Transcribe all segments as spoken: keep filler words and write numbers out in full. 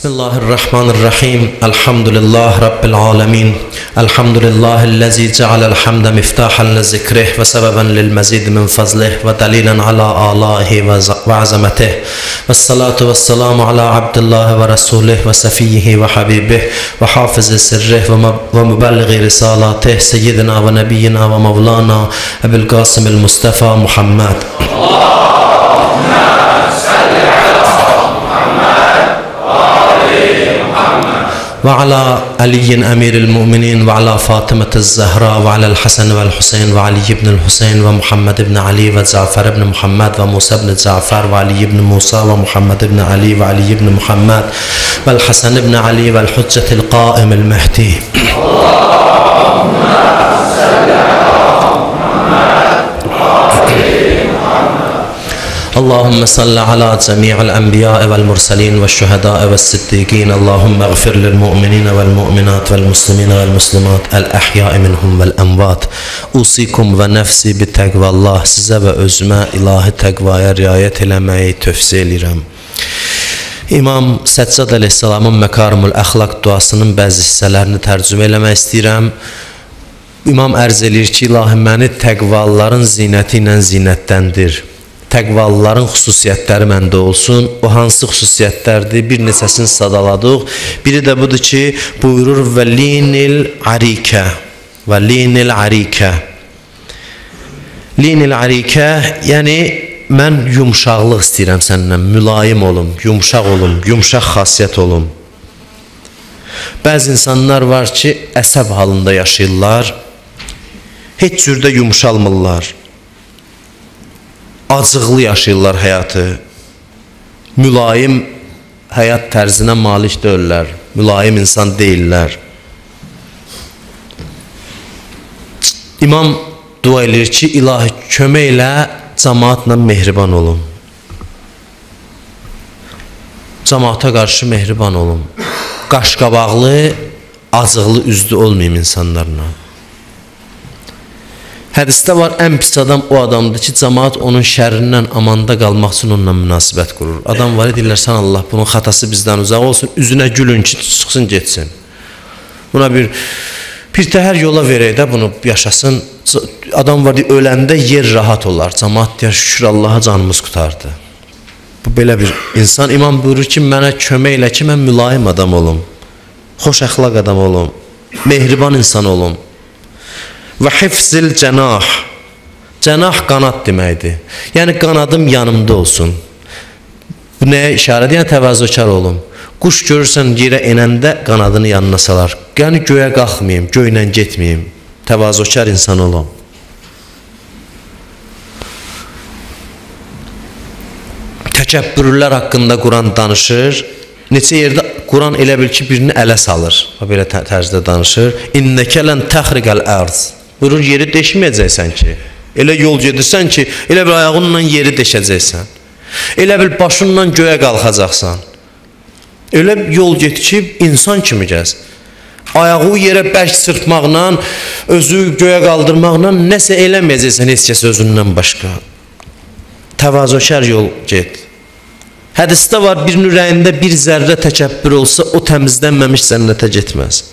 Bismillahirrahmanirrahim. Elhamdülillah Rabbil alemin. Elhamdülillahi'llezî cealel hamde miftahan li zikrih ve sebeben lil mezid min fazlih ve dalilen ala âlâhi ve azametih. Vessalatu vesselamu ala abdillahi ve rasulih ve sefiyyihi ve habibih ve hafizi sirrih ve mübelliği risalatih seyyidina ve nebiyyina ve mevlana Ebu'l Qasimil Mustafa Muhammed. Ve ala Aliyin emiril müminin ve ala Fatımet'iz Zehra ve ala'l Hasan ve'l Hüseyin ve Ali ibn'l Hüseyin ve Muhammed ibn Ali ve Cafer ibn Muhammed ve Musa ibn Cafer ve Ali ibn Musa ve Muhammed ibn Ali ve Ali ibn Muhammed ve'l Hasan ibn Ali ve'l Hüccetil Qaimil Mehdi. Allahümme salli ala cemi'il enbiya'i vel mursalin ve şühedâ'i ve siddiqin. Allahümme gfir lil mu'minine vel mu'minat vel muslimine vel muslimat el ahyâ'i minhum vel envat. Usikum ve nefsi bi təqvallah. Sizə və özümə ilahi təqvaya riayət eləməyi tövsiyə edirəm. İmam Səccad əleyhissalamın Məkarimul Əxlaq duasının bəzi hissələrini tərcümə eləmək istəyirəm. İmam ərz edir ki, ilahi məni təqvalıların zinəti ilə zinətləndir. Təqvalıların xüsusiyyətləri məndə olsun. O hansı xüsusiyyətlərdir? Bir neçəsini sadaladıq. Biri də budur ki, buyurur və linil arikə və linil arikə. Linil arikə, yəni mən yumşaqlıq istəyirəm səndən, mülayim olum, yumşaq olum, yumşaq xasiyyət olum. Bəzi insanlar var ki, əsəb halında yaşayırlar, heç cürdə yumşalmırlar. Acıqlı yaşayırlar həyatı, mülayim həyat tərzinə malik deyirlər, mülayim insan deyirlər. İmam dua edir ki, ilahi kömək ilə cəmaatla mehriban olun. Cəmaata qarşı mehriban olun. Qaşqabaqlı, acıqlı üzlü olmayayım insanlarla. Hədisdə var, ən pis adam o adamdır ki, cəmaat onun şərrindən amanda qalmaq üçün onunla münasibət qurur. Adam var, edirlər, sən Allah, bunun xatası bizdən uzaq olsun, üzünə gülün ki, çıxsın, getsin. Buna bir, bir təhər yola verək də bunu yaşasın. Adam var, öləndə yer rahat olar. Cəmaat deyər, şükür Allaha canımız qutardı. Bu belə bir insan. İmam buyurur ki, mənə kömək elə ki, mən mülayim adam olum, xoş əxlaq adam olum, mehriban insan olum. Və hifzil cənah. Cənah qanad deməkdir. Yəni qanadım yanımda olsun. Bu nəyə işarədir? Yəni təvazökar olum. Quş görürsən yerə enəndə qanadını yanına salar. Yəni göyə qalxmayayım, göylə getməyim. Təvazökar insan olum. Təkəbbürlər haqqında Quran danışır. Neçə yerdə Quran elə bil ki, birini ələ salır. Belə tərzdə danışır. İnnəkə lən təxriqəl ərz. Buyurur, yeri deşməyəcəksən ki. Elə yol gedirsən ki, elə bil ayağınla yeri deşəcəksən. Elə bil başınla göyə qalxacaqsan. Elə yol get ki, insan kimi gəz. Ayağı yerə bərk sırtmaqla, özü göyə qaldırmaqla nəsə eləməyəcəksən heç kəs özündən başqa. Təvazökar yol get. Hədisdə var, birinin ürəyində bir zərrə təkəbbür olsa, o təmizlənməmiş cənnətə getməz.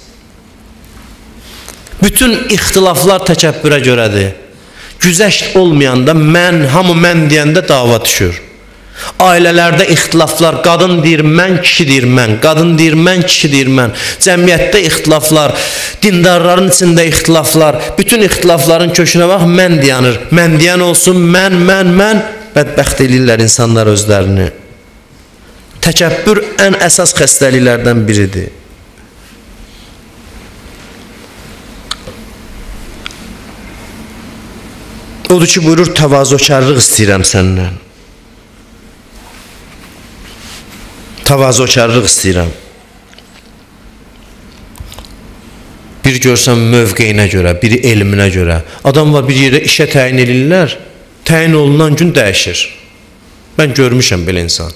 Bütün ixtilaflar təkəbbürə görədir. Güzəşt olmayanda, mən, hamı mən deyəndə dava düşür. Ailələrdə ixtilaflar, qadın deyir mən, kişi deyir mən, qadın deyir mən, kişi deyir mən. Cəmiyyətdə ixtilaflar, dindarların içində ixtilaflar, bütün ixtilafların kökünə bax, mən deyanır. Mən deyən olsun, mən, mən, mən, bədbəxt eləyirlər insanlar özlərini. Təkəbbür ən əsas xəstəliklərdən biridir. Odur ki, buyurur, təvazökarlıq istəyirəm səndən. Təvazökarlıq istəyirəm. Bir görsən mövqeyinə görə, biri elminə görə. Adam var, bir yerə işə təyin edirlər, təyin olunan gün dəyişir. Mən görmüşəm belə insan.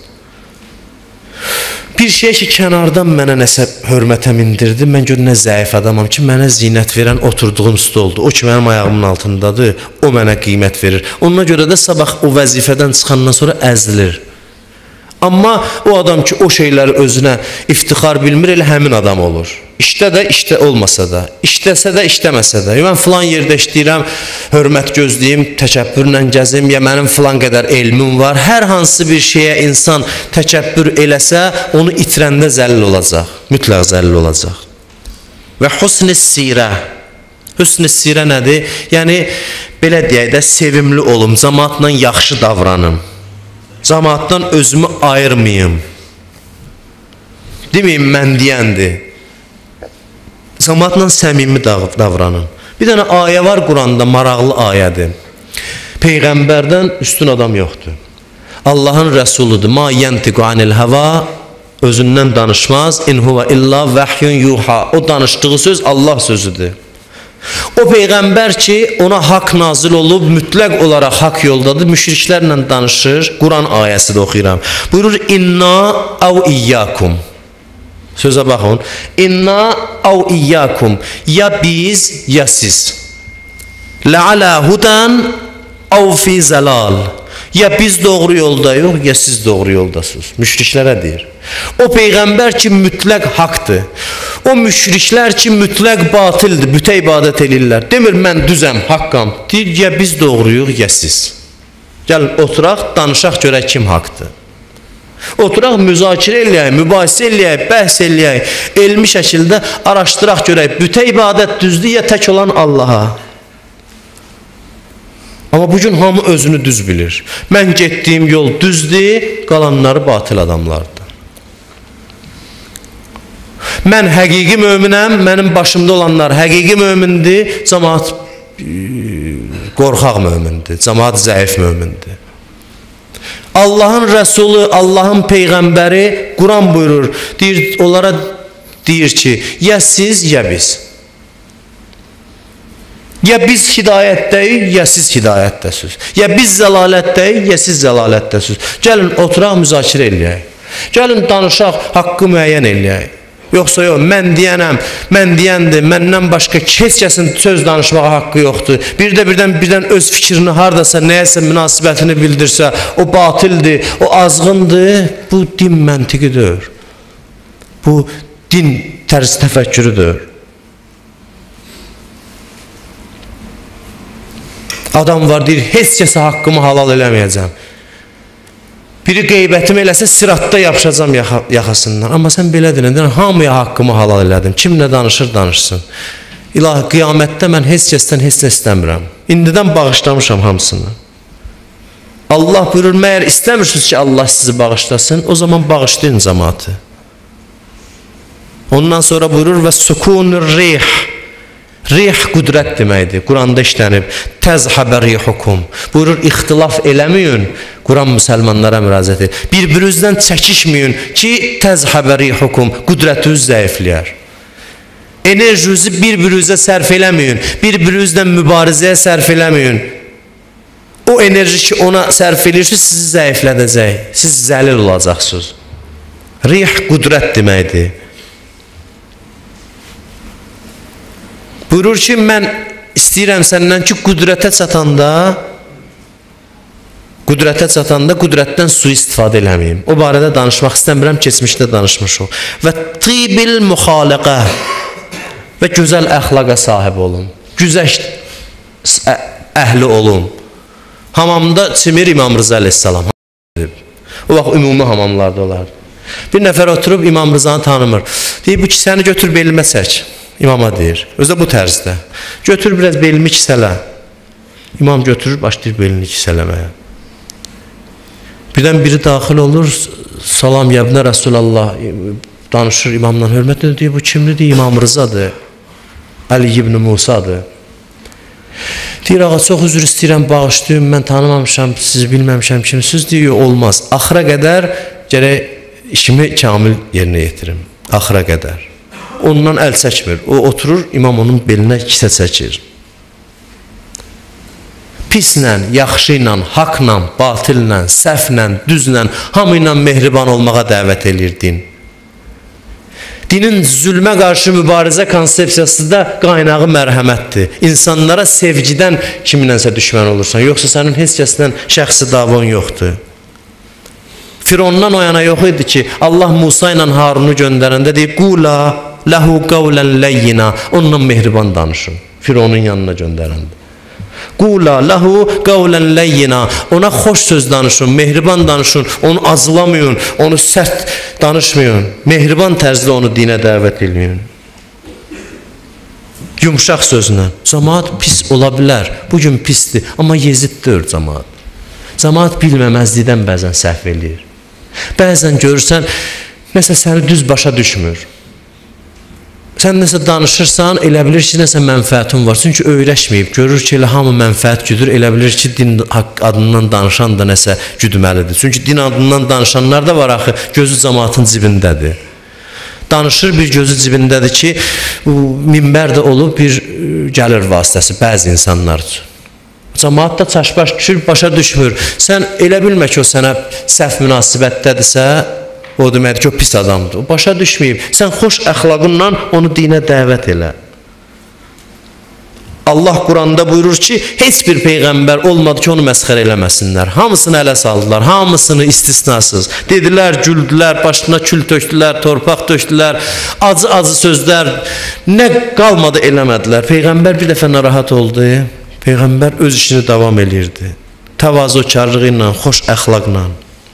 Bir şey ki, kənardan mənə nəsə hörmətə mindirdi, mən gör nə zəif adamam ki, mənə zinət verən oturduğum stoldur. O ki, mənim ayağımın altındadır, o mənə qiymət verir. Ona görə də sabah o vəzifədən çıxandan sonra əzilir. Amma o adam ki o şeyləri özünə iftixar bilmir, elə həmin adam olur. İşdə də, işdə olmasa da, işləsə də, işləməsə də. Mən filan yerdə işləyirəm, hörmət gözləyim, təkəbbürlə gəzim, ya mənim filan qədər elmim var. Hər hansı bir şeyə insan təkəbbür eləsə, onu itirəndə zəlil olacaq, mütləq zəlil olacaq. Və husn-i sirə. Hüsn-i sirə nədir? Yəni, belə deyək də, sevimli olum, cəmaatla yaxşı davranım. Cəmaatdan özümü ayırmayım. Deməyim, mən deyəndir. Cəmaatla səmimi davranım. Bir dənə ayə var Quranda, maraqlı ayədir. Peyğəmbərdən üstün adam yoxdur. Allahın rəsuludur. Ma yəntiqu anil həva, özündən danışmaz. İn huva illa vəhyun yuha. O danışdığı söz Allah sözüdür. O Peyğəmbər ki, ona haqq nazil olub, mütləq olaraq haqq yoldadır, müşriklərlə danışır. Quran ayəsi də oxuyuram. Buyurur, inna əv iyyakum. Sözə baxın. İnna əv iyyakum. Ya biz, ya siz. Lə'alə hudən əv fi zəlal. Ya biz doğru yoldayıq, ya siz doğru yoldasınız. Müşriklərə deyir. O Peyğəmbər ki, mütləq haqdır. O müşriklər ki, mütləq batildir, bütə ibadət edirlər. Demir, mən düzəm, haqqam. Deyir, ya biz doğruyuq, ya siz. Gəlin, oturaq, danışaq, görək kim haqdır. Oturaq, müzakirə eləyək, mübahisə eləyək, bəhs eləyək, elmi şəkildə araşdıraq, görək, bütə ibadət düzdür, ya tək olan Allaha. Amma bugün hamı özünü düz bilir. Mən getdiyim yol düzdür, qalanları batil adamlardır. Mən həqiqi möminəm, mənim başımda olanlar həqiqi mömindir, cəmaat qorxaq mömindir, cəmaat zəif mömindir. Allahın rəsulu, Allahın peyğəmbəri Quran buyurur, deyir, onlara deyir ki, ya siz, ya biz. Ya biz hidayətdəyik, ya siz hidayətdəsiniz. Ya biz zəlalətdəyik, ya siz zəlalətdəsiniz. Gəlin, oturaq, müzakirə eləyək. Gəlin, danışaq, haqqı müəyyən eləyək. Yoxsa yox, mən deyənəm, mən deyəndir, məndən başqa heç kəsin söz danışmağa haqqı yoxdur. Bir də birdən, birdən öz fikrini haradasa, nəyəsə münasibətini bildirsə, o batildir, o azğındır, bu din məntiqidir. Bu din tərz təfəkkürüdür. Adam var, deyir, heç kəsə haqqımı halal eləməyəcəm. Biri qeybətimi eləsə, siratda yapışacam yaxa, yaxasından. Amma sən belə deyilən, hamıya haqqımı halal elədim. Kim nə danışır, danışsın. İlahi, qiyamətdə mən heç kəsdən heç nə istəmirəm. İndidən bağışlamışam hamısını. Allah buyurur, məyər istəmirsiniz ki, Allah sizi bağışlasın, o zaman bağışlayın cəmaatı. Ondan sonra buyurur, və sukunur rih. Rih qüdrət deməkdir, Quranda işlənib. Təzhəbə rihukum. Buyurur, ixtilaf eləməyin, Quran müsəlmanlara müraciət edir. Bir-birinizdən çəkişməyin ki, təzhəbə rihukum, qüdrətiniz zəifləyər. Enerjinizi bir-birinizə sərf eləməyin, bir-birinizdən mübarizəyə sərf eləməyin. O enerji ki, ona sərf edirsiniz, sizi zəiflədəcək, siz zəlil olacaqsınız. Rih qüdrət deməkdir. Buyurur ki, mən istəyirəm səndən ki, qüdrətə çatanda, qüdrətə çatanda qüdrətdən sui-istifadə eləməyim. O barədə danışmaq istəmirəm, keçmişdə danışmışıq. Və tibil müxaliqə və gözəl əxlaqa sahib olun. Güzəşt əhli olun. Hamamda çimir İmam Rıza əleyhissalam. O vaxt ümumi hamamlarda olardı. Bir nəfər oturub İmam Rızanı tanımır. Deyir, bu kisəni götür belimə çək. İmama deyir. Özdə bu tərzdə. Götür biraz belimi kisələ. İmam götürür, başlayır belini kisələməyə. Birdən biri daxil olur, salam yəbnə Rəsulallah, danışır imamdan, hörmətlə deyir, bu kimdir? Deyir, İmam Rızadır. Ali ibn Musadır. Deyir, ağa, çox üzr istəyirəm, bağışlayın, mən tanımamışam, sizi bilməmişəm kimsiniz, deyir, olmaz. Axıra qədər gərək işimi kamil yerinə yetirim. Axıra qədər. Ondan əl çəkmir. O oturur, imam onun belinə kisə çəkir. Pislə, yaxşı ilə, haqla, batillə, səhvlə, düzlə, hamı ilə mehriban olmağa dəvət edir din. Dinin zülmə qarşı mübarizə konsepsiyası da qaynağı mərhəmətdir. İnsanlara sevgidən kiminlənsə düşmən olursan, yoxsa sənin heç kəsdən şəxsi davon yoxdur. Firondan o yana yox idi ki, Allah Musa ilə Harunu göndərəndə deyib, qula ləhu qavlən ləyyina, onunla mehriban danışın. Fironun yanına göndərəndə. Qula ləhu qavlən ləyyina, ona xoş söz danışın, mehriban danışın, onu azlamayın, onu sərt danışmayın, mehriban tərzdə onu dinə dəvət edin. Yumuşaq sözlə. Cəmaat pis ola bilər, bugün pisdir, amma yeziddir cəmaat. Cəmaat bilməməzlikdən bəzən səhv eləyir. Bəzən görürsən, nəsə səni düz başa düşmür. Sən nəsə danışırsan, elə bilir ki, nəsə mənfəətin var. Çünki öyrəşməyib, görür ki, elə hamı mənfəət güdür, elə bilir ki, din adından danışan da nəsə güdməlidir. Çünki din adından danışanlar da var axı, gözü cəmaatın cibindədir. Danışır, bir gözü cibindədir ki, minbər də olub bir gəlir vasitəsi bəzi insanlar üçün. Cəmaat da çaşbaş düşür, başa düşmür. Sən elə bilmə ki, o sənə səhv münasibətdədirsə, o deməkdir ki, o pis adamdır. O başa düşməyib. Sən xoş əxlaqınla onu dinə dəvət elə. Allah Quranda buyurur ki, heç bir peyğəmbər olmadı ki, onu məsxər eləməsinlər. Hamısını ələ saldılar, hamısını istisnasız. Dedilər, güldülər, başına kül tökdülər, torpaq tökdülər, acı-acı sözlər, nə qalmadı eləmədilər. Peyğəmbər bir dəfə narahat oldu, Peyğəmbər öz işini davam edirdi. Təvazökarlığı ilə, xoş əxlaqla.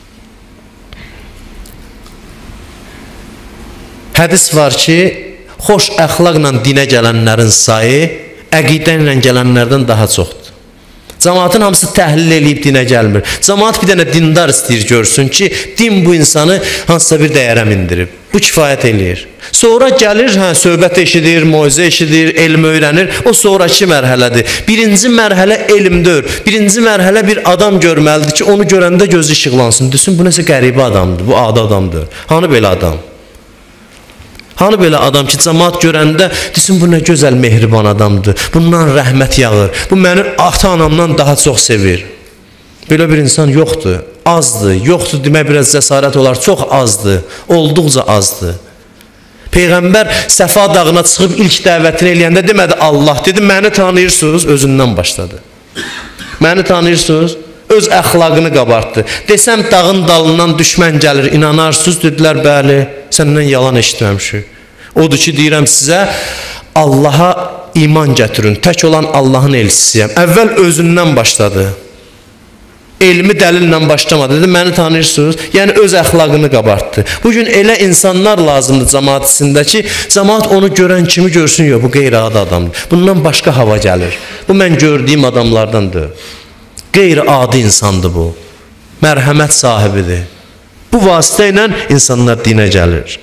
Hədis var ki, xoş əxlaqla dinə gələnlərin sayı əqidə ilə gələnlərdən daha çoxdur. Cəmaatın hamısı təhlil eləyib dinə gəlmir. Cəmaat bir dənə dindar istəyir görsün ki, din bu insanı hansısa bir dəyərə mindirib. Bu kifayət eləyir. Sonra gəlir, hə, söhbət eşidir, moizə eşidir, elm öyrənir. O sonraki mərhələdir. Birinci mərhələ elmdir. Birinci mərhələ bir adam görməlidir ki, onu görəndə gözü işıqlansın. Düşün, bu nəsə qəribə adamdır, bu adi adamdır. Hanı belə adam? Hanı belə adam ki, cəmaat görəndə desin, bu nə gözəl, mehriban adamdır, bundan rəhmət yağır, bu məni ata-anamdan daha çox sevir. Belə bir insan yoxdur, azdır, yoxdur demək biraz cəsarət olar, çox azdır, olduqca azdır. Peyğəmbər Səfa dağına çıxıb ilk dəvətini eləyəndə demədi Allah, dedi, məni tanıyırsınız, özündən başladı. Məni tanıyırsınız, öz əxlaqını qabartdı. Desəm dağın dalından düşmən gəlir, inanarsınız, dedilər, bəli, səndən yalan eşitməmişik. Odur ki, deyirəm sizə, Allaha iman gətirin, tək olan Allahın elçisiyəm. Əvvəl özündən başladı. Elmi dəlillə başlamadı, dedi, məni tanıyırsınız, yəni öz əxlaqını qabartdı. Bugün elə insanlar lazımdır cəmaat içində ki, cəmaat onu görən kimi görsün, yox, bu qeyri-adi adamdır. Bundan başqa hava gəlir. Bu, mən gördüyüm adamlardandır. Qeyri-adi insandır bu. Mərhəmət sahibidir. Bu vasitə ilə insanlar dinə gəlir.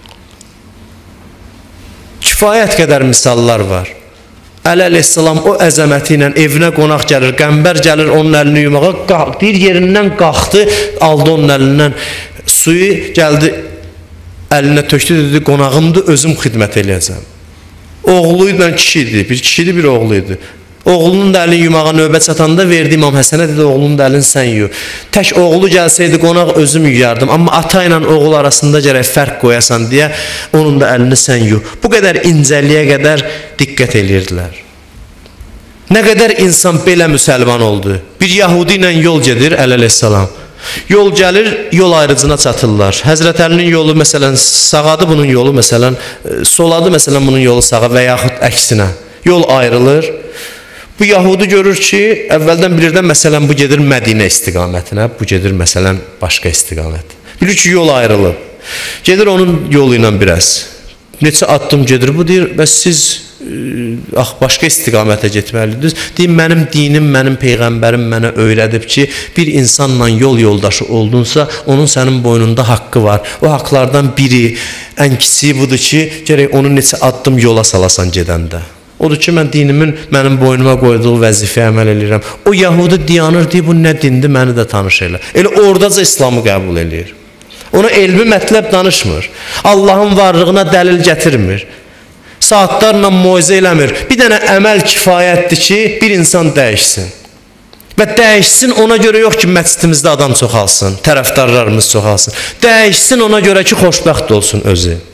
Kifayət qədər misallar var. Əli əleyhissalam o əzəməti ilə evinə qonaq gəlir, qəmbər gəlir onun əlini yumağa, deyir yerindən qalxdı, aldı onun əlindən suyu, gəldi əlinə tökdü, dedi, qonağımdır, özüm xidmət eləyəcəm. Oğlu ilə kişiydi, bir kişiydi, bir oğlu idi. Oğlunun da əlini yumağa növbə çatanda verdi İmam Həsənə, dedi, oğlunun da əlini sən yu. Tək oğlu gəlsəydi qonaq özüm yuyardım, amma ata ilə oğul arasında gərək fərq qoyasan deyə onun da əlini sən yu. Bu qədər incəliyə qədər diqqət edirdilər. Nə qədər insan belə müsəlman oldu. Bir Yahudi ilə yol gedir, Əli əleyhissalam. Yol gəlir, yol ayrıcına çatırlar. Həzrət Əlinin yolu, məsələn, sağadı bunun yolu, məsələn, soladı, məsələn, bunun yolu sağa və yaxud əksinə. Yol ayrılır. Bu Yahudi görür ki, əvvəldən bilirdən, məsələn, bu gedir Mədinə istiqamətinə, bu gedir, məsələn, başqa istiqamət. Bilir ki, yol ayrılıb. Gedir onun yolu ilə biraz. Neçə addım gedir, bu deyir, bəs siz ax, başqa istiqamətə getməlidir. Deyir, mənim dinim, mənim peyğəmbərim mənə öyrədib ki, bir insanla yol yoldaşı oldunsa, onun sənin boynunda haqqı var. O haqlardan biri, ən kiçiyi budur ki, gərək onu neçə addım yola salasan gedəndə. Odur ki, mən dinimin mənim boynuma qoyduğu vəzifəyə əməl edirəm. O Yahudi dayanır, deyir, bu nə dindir, məni də tanış elə. Elə oradaca İslamı qəbul edir. Ona elmi mətləb danışmır. Allahın varlığına dəlil gətirmir. Saatlarla moizə eləmir. Bir dənə əməl kifayətdir ki, bir insan dəyişsin. Və dəyişsin ona görə yox ki, məscidimizdə adam çoxalsın, tərəfdarlarımız çoxalsın. Dəyişsin ona görə ki, xoşbəxt olsun özü.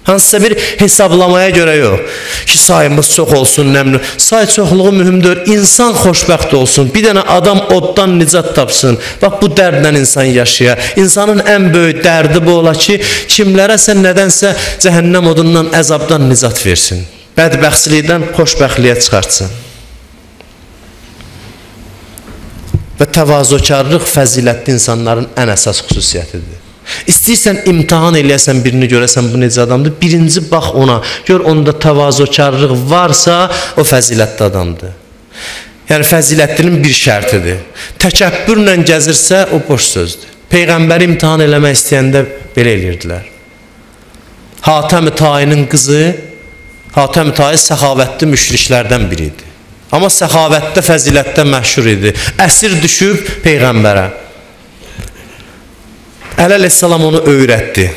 Hansısa bir hesablamaya görə yox. Ki sayımız çox olsun, nəmli. Say çoxluğu mühüm deyil. İnsan xoşbəxt olsun. Bir dənə adam oddan nicat tapsın. Bax bu dərdlə insan yaşaya. İnsanın ən böyük dərdi bu ola ki, kimlərəsə nədənsə cəhənnəm odundan, əzabdan nicat versin. Bədbəxtçilikdən xoşbəxtliyə çıxartsın. Və təvazökarlıq fəzilətli insanların ən əsas xüsusiyyətidir. İstəyirsən imtahan eləyəsən birini görəsən bu necə adamdır. Birinci bax ona. Gör onda təvazökarlıq varsa o fəzilətli adamdır. Yəni fəzilətlinin bir şərtidir. Təkəbbürlə gəzirsə o boş sözdür. Peyğəmbəri imtahan eləmək istəyəndə belə eləyirdilər. Hatəm-i Tayinin qızı Hatəm-i Tayi səxavətli müşriklərdən biri idi. Amma səxavətdə, fəzilətdə məşhur idi. Əsir düşüb Peyğəmbərə. Əli əleyhissalam onu öyrətdi.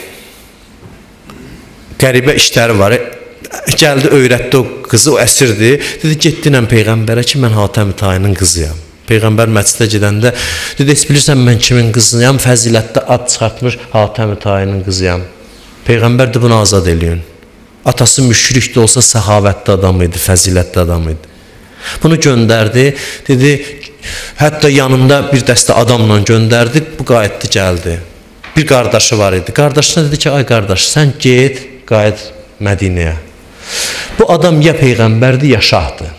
Qəribə işləri var. Gəldi, öyrətdi o qızı, o əsirdir. Dedi, getdinəm Peyğəmbərə ki, mən Hatəm-i Tayinin qızıyam. Peyğəmbər məscidə gedəndə, dedi, bilirsən mən kimin qızıyam? Fəzilətdə ad çıxartmış Hatəm-i Tayinin qızıyam. Peyğəmbər də bunu azad eləyin. Atası müşrik də olsa səxavətli adam idi, fəzilətli adam idi. Bunu göndərdi, dedi, hətta yanında bir dəstə adamla göndərdi, bu qayıtdı, gəldi. Bir qardaşı var idi. Qardaşına dedi ki, ay qardaş, sən get, qayıt Mədinəyə. Bu adam ya Peyğəmbərdir, ya şahdır.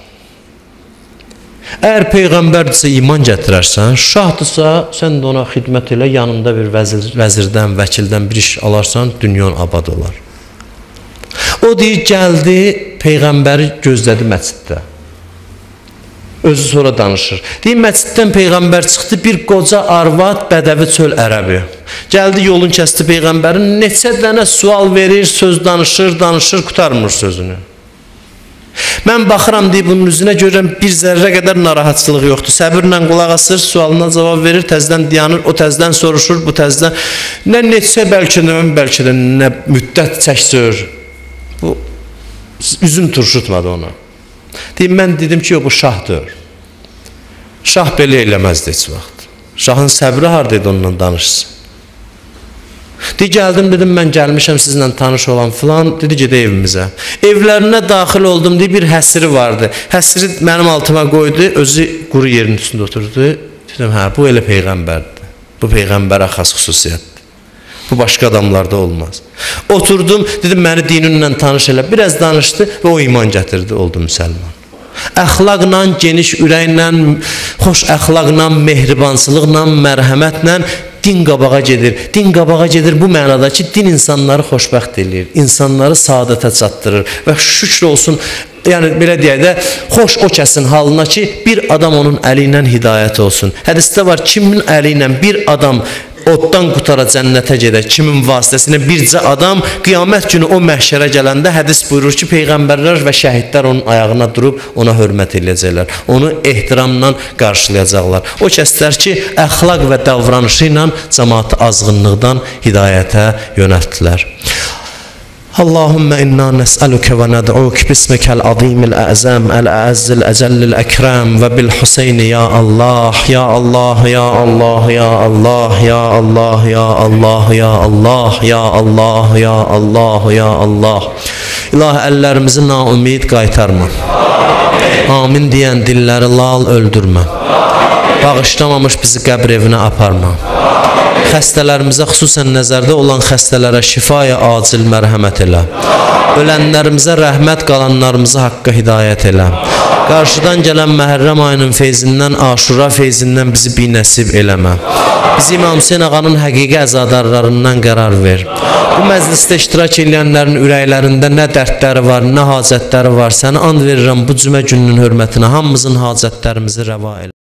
Əgər Peyğəmbərdirsə iman gətirərsən, şahdırsa sən də ona xidmət elə, yanında bir vəzir, vəzirdən, vəkildən bir iş alarsan, dünyan abad olar. O deyir, gəldi, Peyğəmbəri gözlədi məsciddə. Özü sonra danışır. Deyir, məsciddən Peyğəmbər çıxdı, bir qoca arvad, bədəvi çöl ərəbi. Gəldi, yolun kəsdi Peyğəmbərin, neçə dənə sual verir, söz danışır, danışır, qutarmır sözünü. Mən baxıram, deyir, bunun üzünə görürəm, bir zərrə qədər narahatçılıq yoxdur. Səbirlə qulaq asır, sualına cavab verir, təzdən dayanır, o təzdən soruşur, bu təzdən. Nə neçə, bəlkə də, bəlkə də nə müddət çəksir. Bu, üzüm turşutmadı ona. Deyim, mən dedim ki, yox, bu şahdır. Şah belə eləməzdi heç vaxt. Şahın səbri hardaydı onunla danışsın. Deyir, gəldim, dedim, mən gəlmişəm sizinlə tanış olan filan, dedi, gedə evimizə. Evlərinə daxil oldum, deyir, bir həsiri vardı. Həsiri mənim altıma qoydu, özü quru yerin üstündə oturdu. Dedim, hə, bu elə Peyğəmbərdir. Bu Peyğəmbərə xas xüsusiyyətdir. Bu başqa adamlarda olmaz. Oturdum, dedim, məni dininlə tanış elə. Biraz danışdı və o iman gətirdi, oldu müsəlman. Əxlaqla, geniş ürəklə, xoş əxlaqla, mehribansılıqla, mərhəmətlə din qabağa gedir. Din qabağa gedir bu mənada ki, din insanları xoşbəxt edir, insanları saadətə çatdırır və şükür olsun, yəni belə deyək də, xoş o kəsin halına ki, bir adam onun əli ilə hidayət olsun. Hədisdə var, kimin əli ilə bir adam oddan qutara cənnətə gedər, kimin vasitəsinə bircə adam qiyamət günü o məhşərə gələndə hədis buyurur ki, Peyğəmbərlər və şəhidlər onun ayağına durub ona hörmət eləyəcəklər, onu ehtiramla qarşılayacaqlar. O kəslər ki, əxlaq və davranışı ilə cəmaatı azğınlıqdan hidayətə yönəltdilər. اللهم إنا نسألك وندعوك باسمك العظيم الأعظم الأعز الأجل الأكرم وبالحسين يا الله يا الله يا الله يا الله يا الله يا الله يا الله يا الله يا الله يا الله İlahi, əllərimizi naumid qaytarma. Amin deyən dilləri lal öldürmə. Bağışlamamış bizi qəbr evinə aparma. Xəstələrimizə, xüsusən nəzərdə olan xəstələrə şifaya acil mərhəmət elə. Ölənlərimizə rəhmət, qalanlarımıza haqqa hidayət elə. Qarşıdan gələn Məhərrəm ayının feyzindən, Aşura feyzindən bizi binəsib eləmə. Bizi İmam Hüseyin ağanın həqiqi əzadarlarından qərar ver. Bu məclisdə iştirak edənlərin ürəklərində nə dərdləri var, nə hacətləri var. Sənə and verirəm bu cümə gününün hörmətinə hamımızın hacətlərimizi rəva elə.